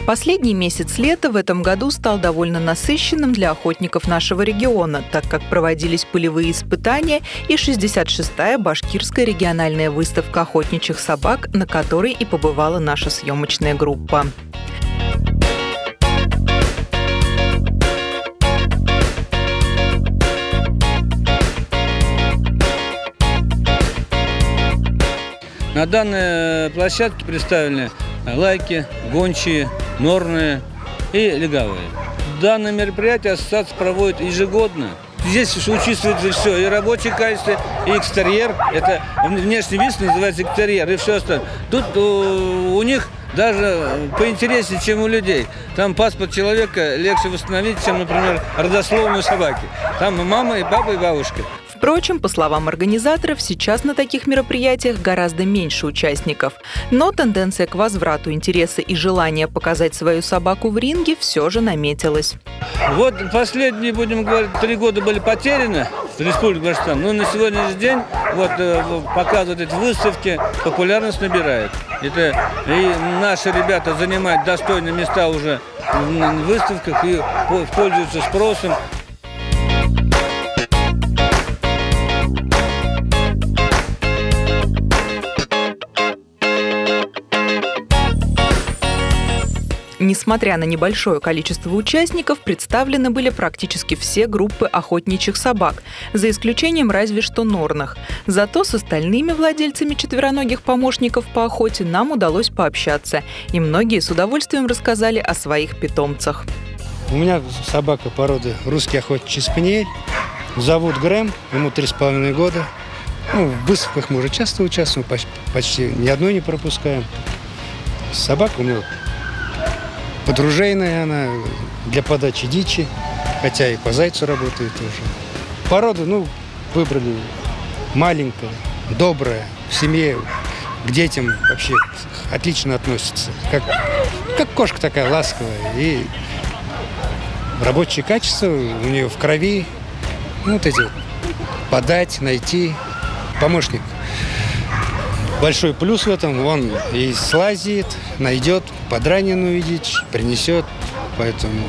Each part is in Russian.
Последний месяц лета в этом году стал довольно насыщенным для охотников нашего региона, так как проводились полевые испытания и 66-я Башкирская региональная выставка охотничьих собак, на которой и побывала наша съемочная группа. На данной площадке представлены лайки, гончие, норные и легавые. Данное мероприятие ассоциация проводит ежегодно. Здесь учитывается все, и рабочее качество, и экстерьер. Это внешний вид называется экстерьер, и все остальное. Тут у них даже поинтереснее, чем у людей. Там паспорт человека легче восстановить, чем, например, родословную собаки. Там и мама, и папа, и бабушка. Впрочем, по словам организаторов, сейчас на таких мероприятиях гораздо меньше участников. Но тенденция к возврату интереса и желания показать свою собаку в ринге все же наметилась. Вот последние, будем говорить, 3 года были потеряны в Республике Башкортостан. Но на сегодняшний день показывают эти выставки, популярность набирает. И наши ребята занимают достойные места уже в выставках и пользуются спросом. Несмотря на небольшое количество участников, представлены были практически все группы охотничьих собак, за исключением разве что норных. Зато с остальными владельцами четвероногих помощников по охоте нам удалось пообщаться, и многие с удовольствием рассказали о своих питомцах. У меня собака породы русский охотничий спаниель. Зовут Грэм, ему 3,5 года. В выставках мы уже часто участвуем, почти ни одной не пропускаем. Собака у меня подружейная, она для подачи дичи, хотя и по зайцу работает уже. Породу, выбрали маленькая, добрая, в семье, к детям вообще отлично относится. Как кошка такая ласковая. И рабочие качества у нее в крови. Подать, найти. Помощник. Большой плюс в этом, он и слазит, найдет подраненную дичь, принесет. Поэтому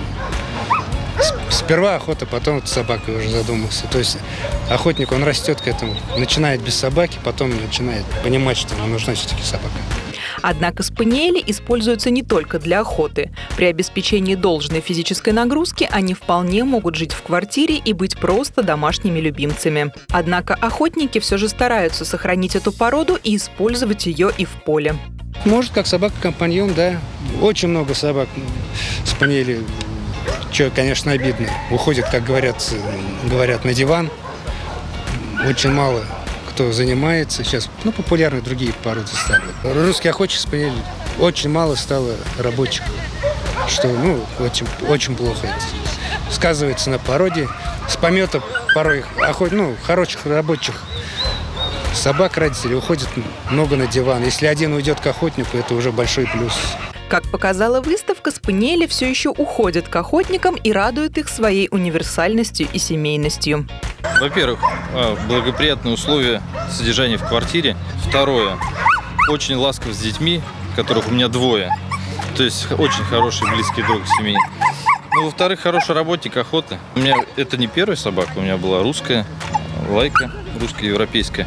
сперва охота, потом собака уже задумался. То есть охотник, он растет к этому. Начинает без собаки, потом начинает понимать, что ему нужна все-таки собака. Однако спаниели используются не только для охоты. При обеспечении должной физической нагрузки они вполне могут жить в квартире и быть просто домашними любимцами. Однако охотники все же стараются сохранить эту породу и использовать ее и в поле. Может, как собака-компаньон, да. Очень много собак спаниели, что, конечно, обидно. Уходят, как говорят, на диван. Очень мало кто занимается. Сейчас популярны другие породы стали. Русский охотничий спаниель очень мало стало рабочих, что очень, очень плохо это сказывается на породе. С помета порой хороших рабочих собак родителей уходит много на диван. Если один уйдет к охотнику, это уже большой плюс. Как показала выставка, спаниели все еще уходят к охотникам и радуют их своей универсальностью и семейностью. Во-первых, благоприятные условия содержания в квартире. Второе, очень ласков с детьми, которых у меня 2. То есть очень хороший близкий друг семьи. Во-вторых, хороший работник охоты. У меня это не первая собака, у меня была русская лайка, русско-европейская.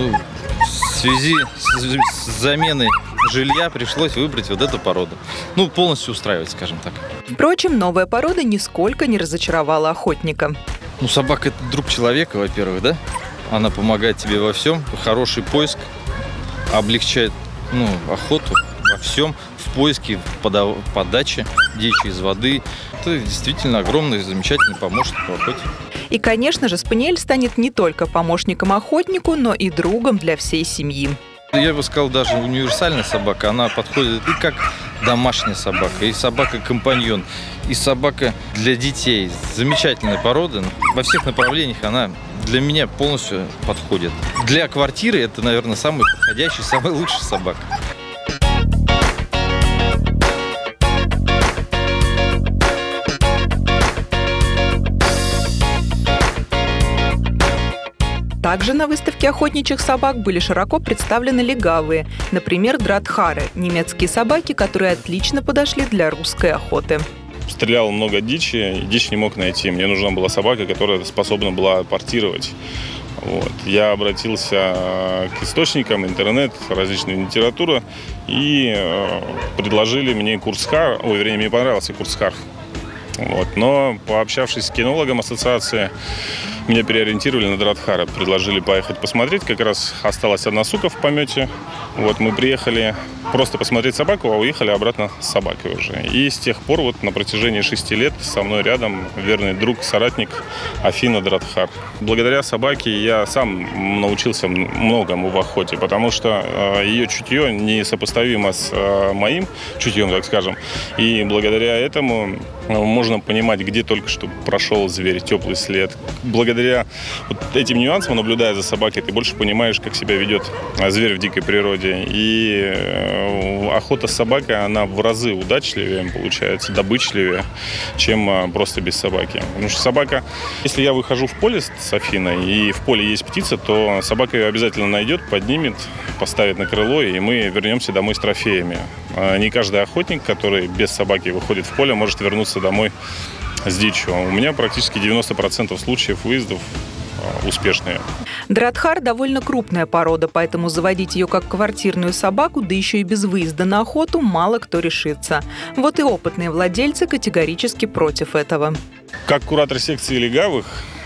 В связи с заменой жилья пришлось выбрать вот эту породу. Полностью устраивать, скажем так. Впрочем, новая порода нисколько не разочаровала охотника. Собака – это друг человека, во-первых, да? Она помогает тебе во всем. Хороший поиск, облегчает охоту во всем. В поиске, в подаче дичи из воды. Это действительно огромный, замечательный помощник в охоте. И, конечно же, спаниель станет не только помощником охотнику, но и другом для всей семьи. Я бы сказал, даже универсальная собака, она подходит и как домашняя собака, и собака-компаньон, и собака для детей. Замечательная порода. Во всех направлениях она для меня полностью подходит. Для квартиры это, наверное, самый подходящий, самый лучший собака. Также на выставке охотничьих собак были широко представлены легавые, например, дратхары – немецкие собаки, которые отлично подошли для русской охоты. Стрелял много дичи, и дичь не мог найти. Мне нужна была собака, которая способна была апортировать. Вот. Я обратился к источникам, интернет, различная литература, и предложили мне курсхар. Мне понравился курсхар. Вот. Но пообщавшись с кинологом ассоциации, меня переориентировали на дратхара. Предложили поехать посмотреть. Как раз осталась одна сука в помете. Вот, мы приехали просто посмотреть собаку, а уехали обратно с собакой уже. И с тех пор, вот на протяжении 6 лет, со мной рядом верный друг, соратник Афина Дратхар. Благодаря собаке я сам научился многому в охоте, потому что ее чутье несопоставимо с моим чутьем, так скажем. И благодаря этому можно понимать, где только что прошел зверь, теплый след. Благодаря вот этим нюансам, наблюдая за собакой, ты больше понимаешь, как себя ведет зверь в дикой природе. И охота с собакой, она в разы удачливее, получается, добычливее, чем просто без собаки. Потому что собака, если я выхожу в поле с Афиной, и в поле есть птица, то собака ее обязательно найдет, поднимет, поставит на крыло, и мы вернемся домой с трофеями. Не каждый охотник, который без собаки выходит в поле, может вернуться домой с дичью. У меня практически 90% случаев выездов успешные. Дратхар довольно крупная порода, поэтому заводить ее как квартирную собаку, да еще и без выезда на охоту, мало кто решится. Вот и опытные владельцы категорически против этого. Как куратор секции легавых,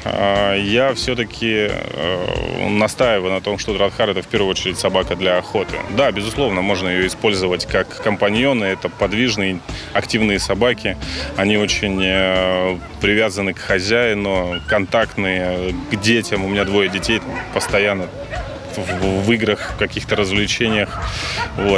я все-таки настаиваю на том, что дратхар – это в первую очередь собака для охоты. Да, безусловно, можно ее использовать как компаньоны. Это подвижные, активные собаки. Они очень привязаны к хозяину, контактные, к детям. У меня 2 детей постоянно в играх, в каких-то развлечениях. Вот.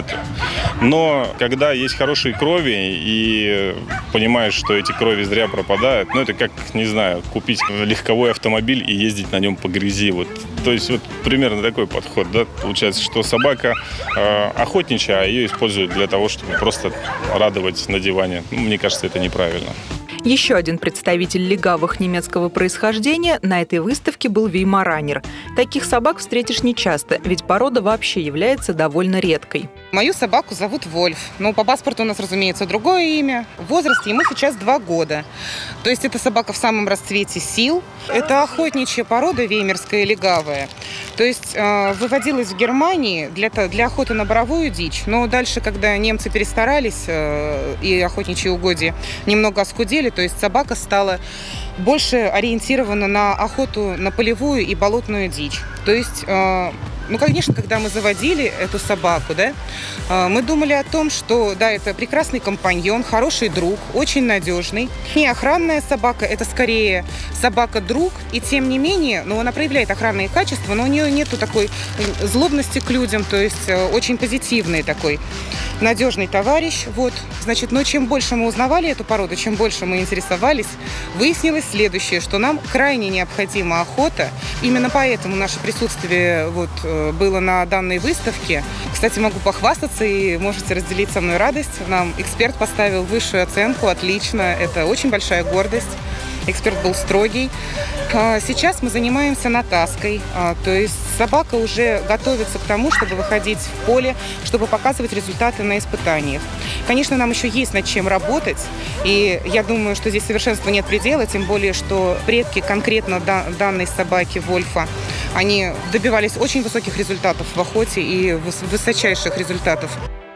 Но когда есть хорошие крови и понимаешь, что эти крови зря пропадают, это как, не знаю, купить легковой автомобиль и ездить на нем по грязи. Вот. То есть вот примерно такой подход. Да? Получается, что собака охотничья, а ее используют для того, чтобы просто радовать на диване. Мне кажется, это неправильно. Еще один представитель легавых немецкого происхождения на этой выставке был веймаранер. Таких собак встретишь нечасто, ведь порода вообще является довольно редкой. Мою собаку зовут Вольф. По паспорту у нас, разумеется, другое имя. Возраст ему сейчас 2 года. То есть это собака в самом расцвете сил. Это охотничья порода веймерская легавая. То есть выводилась в Германии для охоты на боровую дичь. Но дальше, когда немцы перестарались и охотничьи угодья немного оскудели, то есть собака стала больше ориентирована на охоту на полевую и болотную дичь. То есть, конечно, когда мы заводили эту собаку, мы думали о том, что, это прекрасный компаньон, хороший друг, очень надежный. Не охранная собака, это скорее собака-друг, и тем не менее, она проявляет охранные качества, но у нее нету такой злобности к людям, то есть очень позитивный такой надежный товарищ. Но чем больше мы узнавали эту породу, чем больше мы интересовались, выяснилось следующее, что нам крайне необходима охота. Именно поэтому наше присутствие было на данной выставке. Кстати, могу похвастаться, и можете разделить со мной радость. Нам эксперт поставил высшую оценку, отлично, это очень большая гордость. Эксперт был строгий. Сейчас мы занимаемся натаской, то есть собака уже готовится к тому, чтобы выходить в поле, чтобы показывать результаты на испытаниях. Конечно, нам еще есть над чем работать, и я думаю, что здесь совершенства нет предела, тем более, что предки конкретно данной собаки Вольфа, они добивались очень высоких результатов в охоте и высочайших результатов.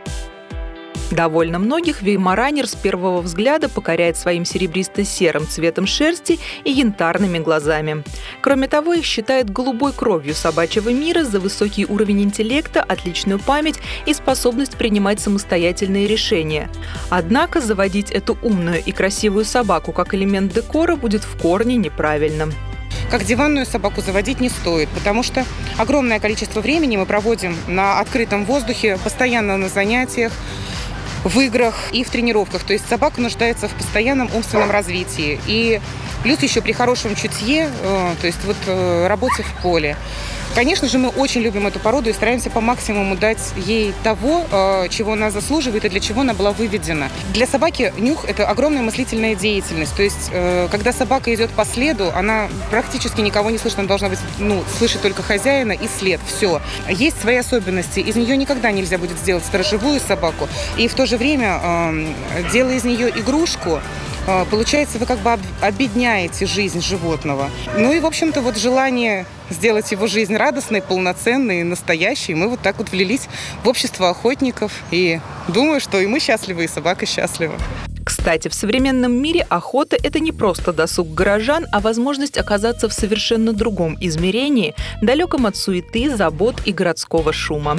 Довольно многих веймаранер с первого взгляда покоряет своим серебристо-серым цветом шерсти и янтарными глазами. Кроме того, их считают голубой кровью собачьего мира за высокий уровень интеллекта, отличную память и способность принимать самостоятельные решения. Однако заводить эту умную и красивую собаку как элемент декора будет в корне неправильным. Как диванную собаку заводить не стоит, потому что огромное количество времени мы проводим на открытом воздухе, постоянно на занятиях, в играх и в тренировках. То есть собака нуждается в постоянном умственном развитии. И плюс еще при хорошем чутье, то есть работе в поле. Конечно же, мы очень любим эту породу и стараемся по максимуму дать ей того, чего она заслуживает и для чего она была выведена. Для собаки нюх – это огромная мыслительная деятельность. То есть, когда собака идет по следу, она практически никого не слышит. Она должна быть, слышать только хозяина и след. Все. Есть свои особенности. Из нее никогда нельзя будет сделать сторожевую собаку. И в то же время, делая из нее игрушку, получается, вы как бы обедняете жизнь животного. Ну и, в общем-то, вот желание сделать его жизнь радостной, полноценной, настоящей, мы вот так вот влились в общество охотников. И думаю, что и мы счастливы, и собака счастлива. Кстати, в современном мире охота – это не просто досуг горожан, а возможность оказаться в совершенно другом измерении, далеком от суеты, забот и городского шума.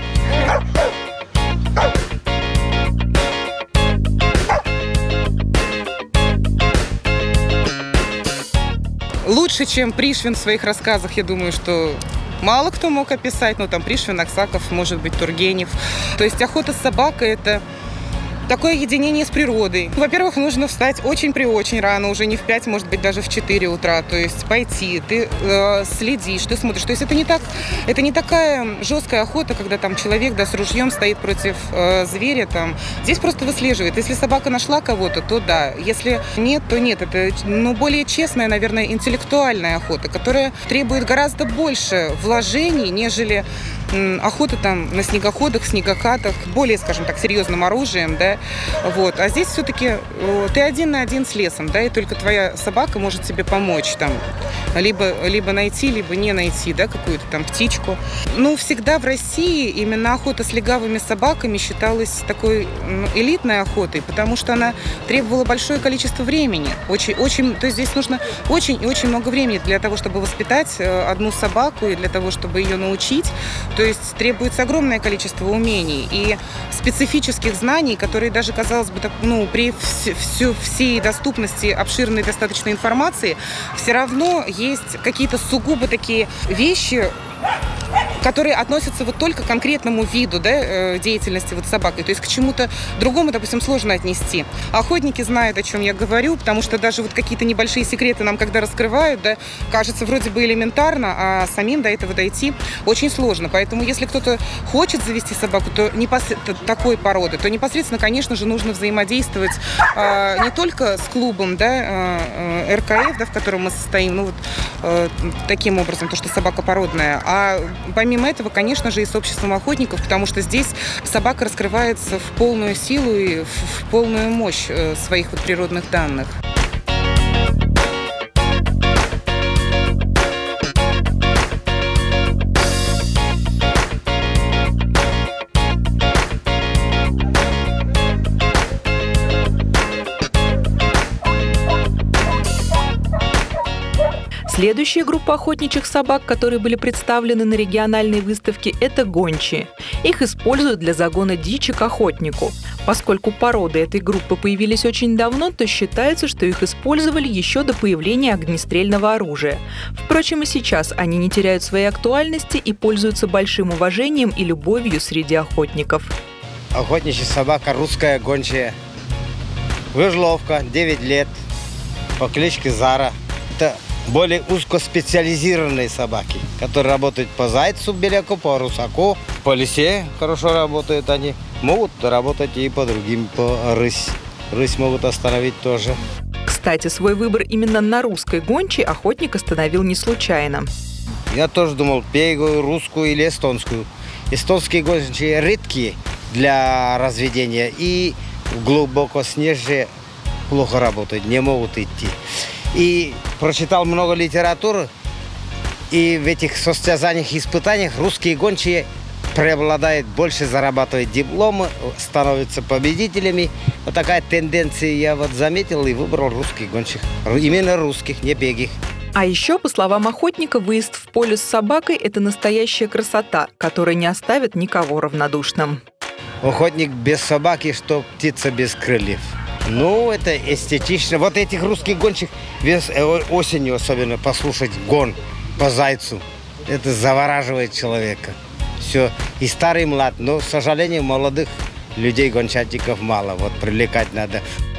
Лучше, чем Пришвин в своих рассказах, я думаю, что мало кто мог описать. Там Пришвин, Аксаков, может быть, Тургенев. То есть охота с собакой – это такое единение с природой. Во-первых, нужно встать очень рано, уже не в 5, может быть, даже в 4 утра. То есть пойти, ты следишь, ты смотришь. То есть это не такая жесткая охота, когда там человек с ружьем стоит против зверя. Здесь просто выслеживает. Если собака нашла кого-то, то да. Если нет, то нет. Это более честная, наверное, интеллектуальная охота, которая требует гораздо больше вложений, нежели охота на снегоходах, снегокатах, более, скажем так, серьезным оружием, да, вот. А здесь все-таки ты один на один с лесом, да, и только твоя собака может тебе помочь либо найти, либо не найти, да, какую-то птичку. Всегда в России именно охота с легавыми собаками считалась такой элитной охотой, потому что она требовала большое количество времени. То есть здесь нужно очень и очень много времени для того, чтобы воспитать одну собаку и для того, чтобы ее научить. То есть требуется огромное количество умений и специфических знаний, которые даже, казалось бы, при всей доступности обширной достаточной информации, все равно есть какие-то сугубо такие вещи, которые относятся только к конкретному виду, да, деятельности собакой. То есть к чему-то другому, допустим, сложно отнести. Охотники знают, о чем я говорю, потому что даже какие-то небольшие секреты нам, когда раскрывают, да, кажется вроде бы элементарно, а самим до этого дойти очень сложно. Поэтому если кто-то хочет завести собаку, такой породы, то непосредственно, конечно же, нужно взаимодействовать не только с клубом, да, РКФ, да, в котором мы состоим, таким образом, то, что собака породная, а помимо этого, конечно же, и с обществом охотников, потому что здесь собака раскрывается в полную силу и в полную мощь своих природных данных. Следующая группа охотничьих собак, которые были представлены на региональной выставке, это гончие. Их используют для загона дичи к охотнику. Поскольку породы этой группы появились очень давно, то считается, что их использовали еще до появления огнестрельного оружия. Впрочем, и сейчас они не теряют своей актуальности и пользуются большим уважением и любовью среди охотников. Охотничья собака русская гончая. Выжловка, 9 лет, по кличке Зара. Это более узкоспециализированные собаки, которые работают по зайцу беляку, по русаку, по лисе хорошо работают они. Могут работать и по другим, по рысь. Рысь могут остановить тоже. Кстати, свой выбор именно на русской гончей охотник остановил не случайно. Я тоже думал, пегую, русскую или эстонскую. Эстонские гончие редкие для разведения и глубоко снежные плохо работают, не могут идти. И прочитал много литературы, и в этих состязаниях и испытаниях русские гончие преобладают, больше зарабатывают дипломы, становятся победителями. Вот такая тенденция я заметил и выбрал русских гончих. Именно русских, не бегих. А еще, по словам охотника, выезд в поле с собакой – это настоящая красота, которая не оставит никого равнодушным. Охотник без собаки, что птица без крыльев. Это эстетично. Вот этих русских гончих осенью особенно послушать гон по зайцу. Это завораживает человека. Все. И старый, и млад. Но, к сожалению, молодых людей, гончатников мало. Привлекать надо.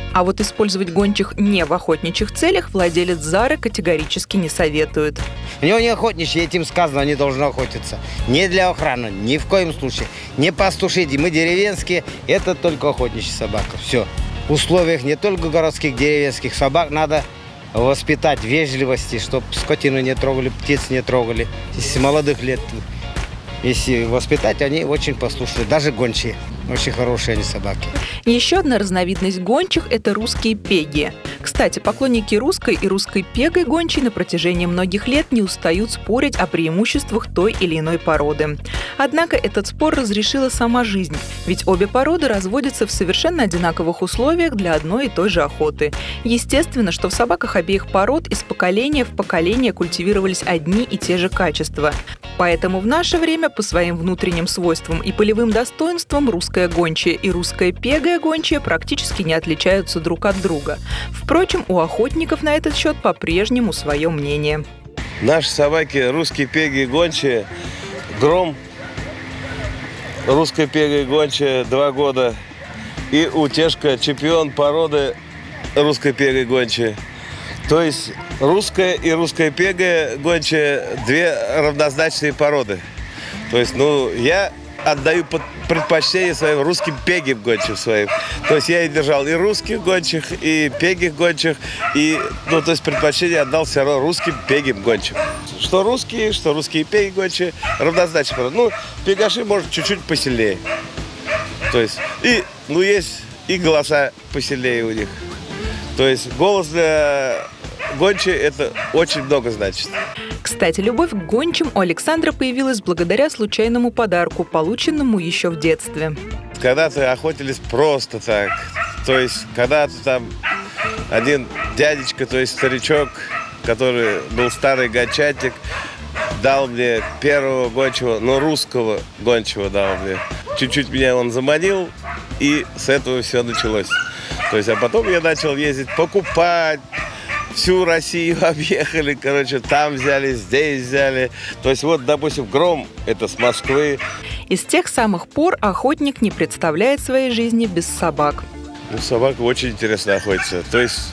А вот использовать гончих не в охотничьих целях владелец Зары категорически не советует. У него не охотничьи, этим сказано, они должны охотиться. Не для охраны, ни в коем случае. Не пастушить. Мы деревенские, это только охотничья собака. Все. В условиях не только городских, деревенских собак надо воспитать вежливости, чтобы скотину не трогали, птиц не трогали. С молодых лет, если воспитать, они очень послушные, даже гончие. Очень хорошие они собаки. Еще одна разновидность гончих – это русские пеги. Кстати, поклонники русской и русской пегой гончей на протяжении многих лет не устают спорить о преимуществах той или иной породы. Однако этот спор разрешила сама жизнь, ведь обе породы разводятся в совершенно одинаковых условиях для одной и той же охоты. Естественно, что в собаках обеих пород из поколения в поколение культивировались одни и те же качества. Поэтому в наше время по своим внутренним свойствам и полевым достоинствам русская гончая и русская пегая гончая практически не отличаются друг от друга. Впрочем, у охотников на этот счет по-прежнему свое мнение. Наши собаки, русские пеги гончие, Гром, русская пега гончая 2 года, и Утешка, чемпион породы русской пегой гончая. То есть русская и русская пега гончая – 2 равнозначные породы. То есть, я отдаю предпочтение своим русским пегим гончим своим. То есть я и держал и русских гончих, и пегих гончих, и, то есть предпочтение отдал все равно русским пегим гончим. Что русские пеги гончие равнозначные породы. Пегаши, может, чуть-чуть посильнее. То есть, есть и голоса посильнее у них. То есть голос для гончей – это очень много значит. Кстати, любовь к гончим у Александра появилась благодаря случайному подарку, полученному еще в детстве. Когда-то охотились просто так. То есть когда-то там один дядечка, то есть старичок, который был старый гончатник, дал мне первого гончего, русского гончего дал мне. Чуть-чуть меня он заманил, и с этого все началось. То есть, а потом я начал ездить, покупать. Всю Россию объехали, там взяли, здесь взяли. То есть, допустим, Гром – это с Москвы. И с тех самых пор охотник не представляет своей жизни без собак. Собака очень интересно охотится. То есть,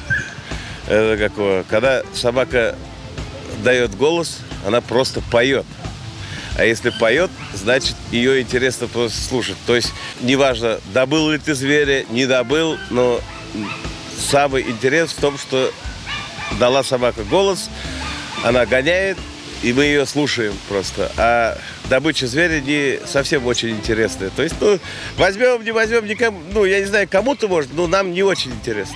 это когда собака дает голос, она просто поет. А если поет, значит, ее интересно просто слушать. То есть, неважно, добыл ли ты зверя, не добыл, но самый интерес в том, что дала собака голос, она гоняет, и мы ее слушаем просто. А добыча зверя не совсем очень интересная. То есть, возьмем, не возьмем, никому, я не знаю, кому-то может, но нам не очень интересно.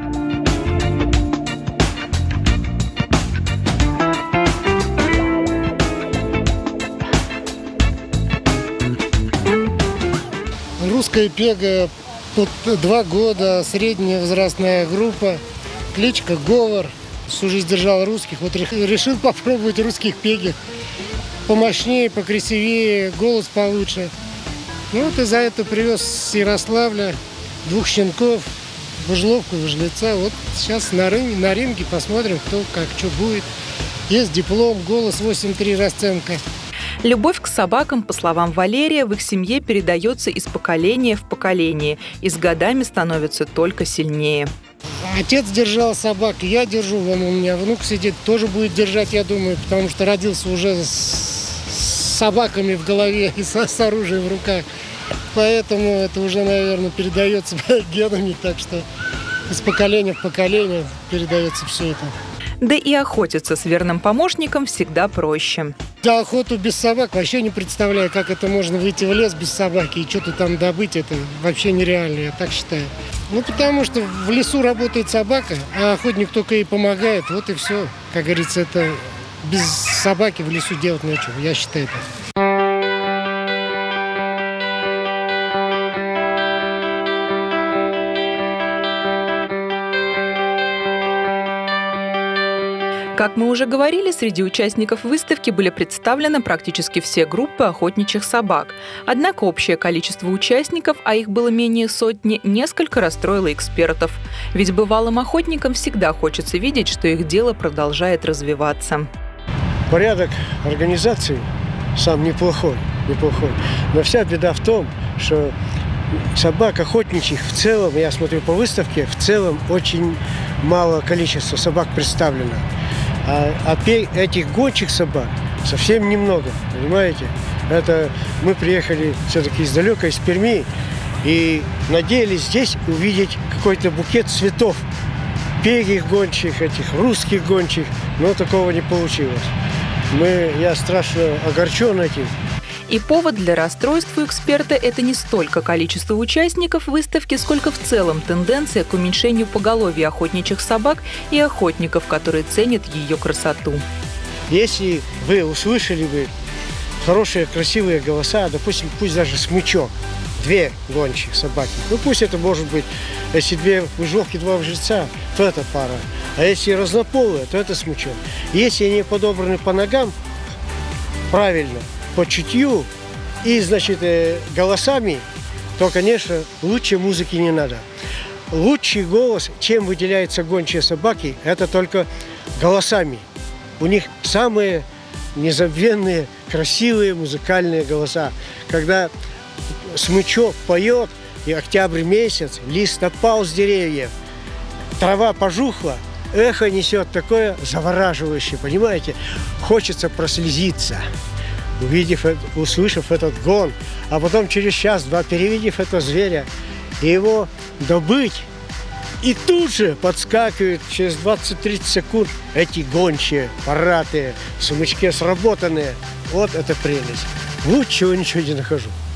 Русская пега, 2 года, средняя возрастная группа, кличка Говор. Всю жизнь держал русских, решил попробовать русских пеги. Помощнее, покрасивее, голос получше. И за это привез с Ярославля 2 щенков, выжловку, выжлеца. Сейчас на ринге посмотрим, кто как, что будет. Есть диплом, голос 8,3 расценка. Любовь к собакам, по словам Валерия, в их семье передается из поколения в поколение и с годами становится только сильнее. Отец держал собак, я держу, у меня внук сидит, тоже будет держать, я думаю, потому что родился уже с собаками в голове и с оружием в руках. Поэтому это уже, наверное, передается генами, так что из поколения в поколение передается все это. Да и охотиться с верным помощником всегда проще. За охоту без собак вообще не представляю, как это можно выйти в лес без собаки и что-то там добыть. Это вообще нереально, я так считаю. Потому что в лесу работает собака, а охотник только ей помогает. И все. Как говорится, это без собаки в лесу делать нечего, я считаю так. Как мы уже говорили, среди участников выставки были представлены практически все группы охотничьих собак. Однако общее количество участников, а их было менее сотни, несколько расстроило экспертов. Ведь бывалым охотникам всегда хочется видеть, что их дело продолжает развиваться. Порядок организации сам неплохой. Но вся беда в том, что собак охотничьих в целом, я смотрю по выставке, в целом очень мало количества собак представлено. А этих гончих собак совсем немного, понимаете? Это мы приехали все-таки издалека, из Перми, и надеялись здесь увидеть какой-то букет цветов. Пегих гончих, этих русских гончих, но такого не получилось. Я страшно огорчен этим. И повод для расстройств у эксперта – это не столько количество участников выставки, сколько в целом тенденция к уменьшению поголовья охотничьих собак и охотников, которые ценят ее красоту. Если вы услышали бы хорошие, красивые голоса, допустим, пусть даже смычок, 2 гончих собаки, ну пусть это может быть, если 2 выжовки, 2 вжеца, то это пара. А если разнополые, то это смычок. Если они подобраны по ногам правильно, по чутью и, значит, голосами, то, конечно, лучше музыки не надо. Лучший голос, чем выделяются гончие собаки, это только голосами. У них самые незабвенные, красивые музыкальные голоса. Когда смычок поет, и октябрь месяц, лист опал с деревьев, трава пожухла, эхо несет такое завораживающее, понимаете? Хочется прослезиться, услышав этот гон, а потом через час-два, перевидев этого зверя, и его добыть, и тут же подскакивают через 20-30 секунд эти гончие, паратые, в смычке сработанные. Вот это прелесть. Лучшего ничего не нахожу.